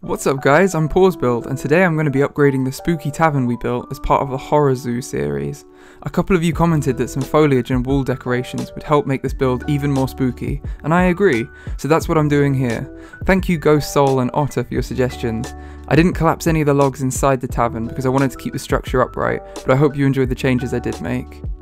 What's up guys, I'm PawsBuild, and today I'm going to be upgrading the spooky tavern we built as part of the Horror Zoo series. A couple of you commented that some foliage and wall decorations would help make this build even more spooky, and I agree, so that's what I'm doing here. Thank you Ghost Soul and Otter for your suggestions. I didn't collapse any of the logs inside the tavern because I wanted to keep the structure upright, but I hope you enjoyed the changes I did make.